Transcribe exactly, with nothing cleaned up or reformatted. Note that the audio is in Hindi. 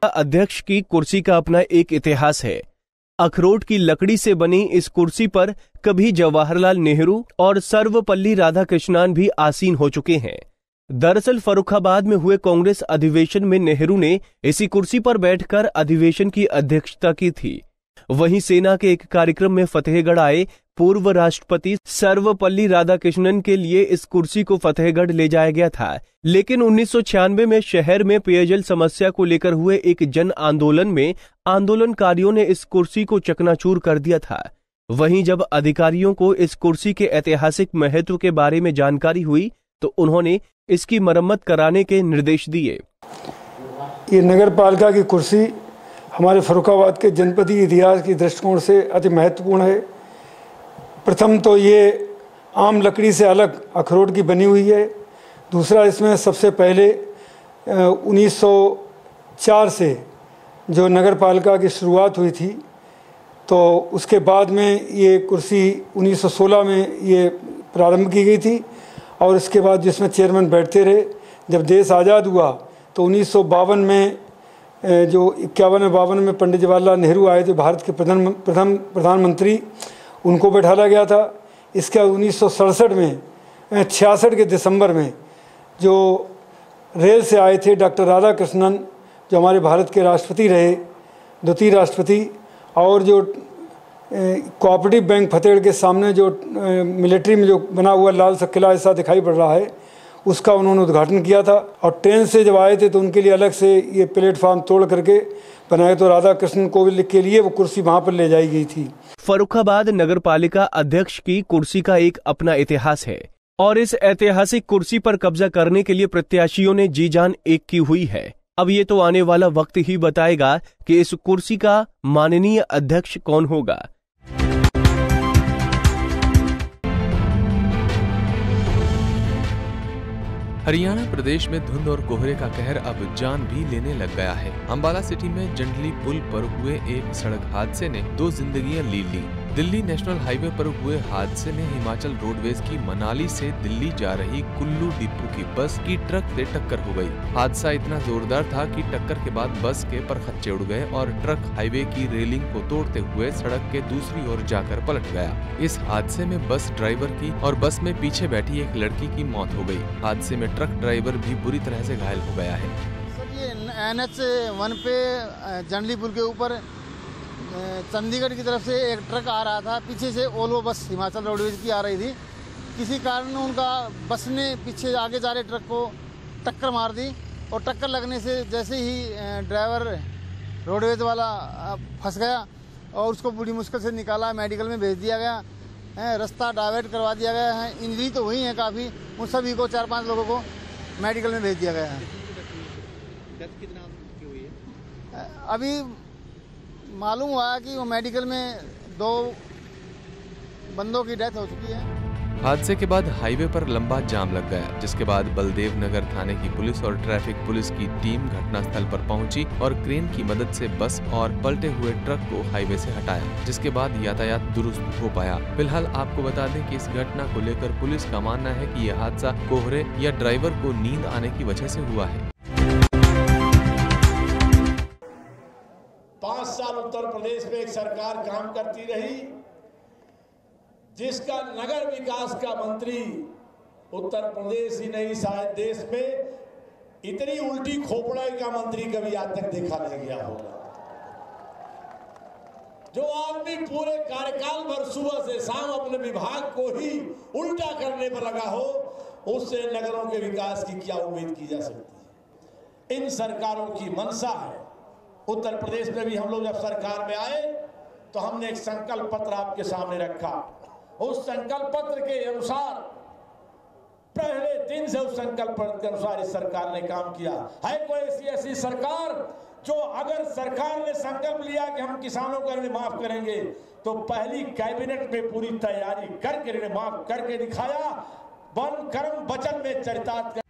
अध्यक्ष की कुर्सी का अपना एक इतिहास है। अखरोट की लकड़ी से बनी इस कुर्सी पर कभी जवाहरलाल नेहरू और सर्वपल्ली राधाकृष्णन भी आसीन हो चुके हैं। दरअसल फर्रुखाबाद में हुए कांग्रेस अधिवेशन में नेहरू ने इसी कुर्सी पर बैठकर अधिवेशन की अध्यक्षता की थी। वहीं सेना के एक कार्यक्रम में फतेहगढ़ आए पूर्व राष्ट्रपति सर्वपल्ली राधाकृष्णन के लिए इस कुर्सी को फतेहगढ़ ले जाया गया था, लेकिन उन्नीस सौ छियानवे में शहर में पेयजल समस्या को लेकर हुए एक जन आंदोलन में आंदोलनकारियों ने इस कुर्सी को चकनाचूर कर दिया था। वहीं जब अधिकारियों को इस कुर्सी के ऐतिहासिक महत्व के बारे में जानकारी हुई तो उन्होंने इसकी मरम्मत कराने के निर्देश दिए। ये नगर पालिका की कुर्सी हमारे फर्रुखाबाद के जनपदीय इतिहास के दृष्टिकोण से अति महत्वपूर्ण है। प्रथम तो ये आम लकड़ी से अलग अखरोट की बनी हुई है। दूसरा, इसमें सबसे पहले उन्नीस सौ चार से जो नगर पालिका की शुरुआत हुई थी, तो उसके बाद में ये कुर्सी उन्नीस सौ सोलह में ये प्रारंभ की गई थी और इसके बाद जिसमें चेयरमैन बैठते रहे। जब देश आज़ाद हुआ तो उन्नीस सौ बावन में जो इक्यावन बावन में पंडित जवाहरलाल नेहरू आए थे, भारत के प्रधान प्रथम प्रधानमंत्री, उनको बैठाला गया था। इसके उन्नीस सौ सड़सठ में छियासठ के दिसंबर में जो रेल से आए थे डॉक्टर राधाकृष्णन, जो हमारे भारत के राष्ट्रपति रहे, द्वितीय राष्ट्रपति, और जो कोऑपरेटिव बैंक फतेहगढ़ के सामने जो मिलिट्री में जो बना हुआ लाल सा किला ऐसा दिखाई पड़ रहा है, उसका उन्होंने उद्घाटन किया था। और ट्रेन से जब आए थे तो उनके लिए अलग से ये प्लेटफॉर्म तोड़ करके बनाए, तो राधा कृष्ण कोविल के लिए वो कुर्सी वहाँ पर ले जाई गई थी। फर्रुखाबाद नगर पालिका अध्यक्ष की कुर्सी का एक अपना इतिहास है और इस ऐतिहासिक कुर्सी पर कब्जा करने के लिए प्रत्याशियों ने जी जान एक की हुई है। अब ये तो आने वाला वक्त ही बताएगा कि इस कुर्सी का माननीय अध्यक्ष कौन होगा। हरियाणा प्रदेश में धुंध और कोहरे का कहर अब जान भी लेने लग गया है। अंबाला सिटी में जंडली पुल पर हुए एक सड़क हादसे ने दो जिंदगियां ली ली। दिल्ली नेशनल हाईवे पर हुए हादसे में हिमाचल रोडवेज की मनाली से दिल्ली जा रही कुल्लू डिपो की बस की ट्रक से टक्कर हो गई। हादसा इतना जोरदार था कि टक्कर के बाद बस के परखच्चे उड़ गए और ट्रक हाईवे की रेलिंग को तोड़ते हुए सड़क के दूसरी ओर जाकर पलट गया। इस हादसे में बस ड्राइवर की और बस में पीछे बैठी एक लड़की की मौत हो गई। हादसे में ट्रक ड्राइवर भी बुरी तरह से घायल हो गया है। सर, ये एन एच वन पे जंडली पुल के ऊपर चंडीगढ़ की तरफ से एक ट्रक आ रहा था। पीछे से ओल्वो बस हिमाचल रोडवेज की आ रही थी। किसी कारण उनका बस ने पीछे आगे जा रहे ट्रक को टक्कर मार दी और टक्कर लगने से जैसे ही ड्राइवर रोडवेज वाला फंस गया और उसको बड़ी मुश्किल से निकाला, मेडिकल में भेज दिया गया है। रास्ता डाइवर्ट करवा दिया गया है। इंजरी तो हुई है काफ़ी, उन सभी को, चार पाँच लोगों को मेडिकल में भेज दिया गया है। डेथ कितना की हुई है? अभी मालूम हुआ कि वो मेडिकल में दो बंदों की डेथ हो चुकी है। हादसे के बाद हाईवे पर लंबा जाम लग गया, जिसके बाद बलदेव नगर थाने की पुलिस और ट्रैफिक पुलिस की टीम घटनास्थल पर पहुंची और क्रेन की मदद से बस और पलटे हुए ट्रक को हाईवे से हटाया, जिसके बाद यातायात दुरुस्त हो पाया। फिलहाल आपको बता दें कि इस घटना को लेकर पुलिस का मानना है कि यह हादसा कोहरे या ड्राइवर को नींद आने की वजह से हुआ है। पांच साल उत्तर प्रदेश में एक सरकार काम करती रही, जिसका नगर विकास का मंत्री उत्तर प्रदेश ही नहीं शायद देश में इतनी उल्टी खोपड़ाई का मंत्री कभी आज तक देखा नहीं गया होगा। जो आदमी पूरे कार्यकाल भर सुबह से शाम अपने विभाग को ही उल्टा करने पर लगा हो, उससे नगरों के विकास की क्या उम्मीद की जा सकती है। इन सरकारों की मंशा है। उत्तर प्रदेश में भी हम लोग जब सरकार में आए तो हमने एक संकल्प पत्र आपके सामने रखा। उस संकल्प पत्र के अनुसार पहले दिन से उस संकल्प पत्र के अनुसार इस सरकार ने काम किया है। कोई ऐसी ऐसी सरकार जो अगर सरकार ने संकल्प लिया कि हम किसानों का ऋण माफ करेंगे तो पहली कैबिनेट में पूरी तैयारी करके ऋण माफ करके दिखाया। वन कर्म वचन में चरितार्थ